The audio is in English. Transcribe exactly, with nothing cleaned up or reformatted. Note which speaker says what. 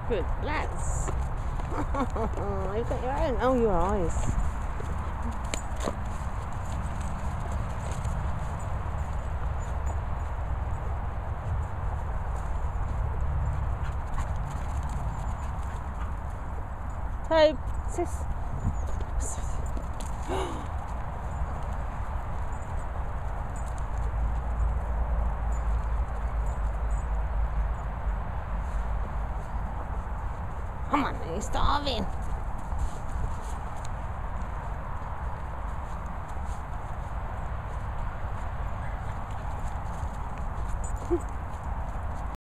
Speaker 1: Good lads. You've got your own. Oh, your eyes. Toby, sis. Come on, you're starving.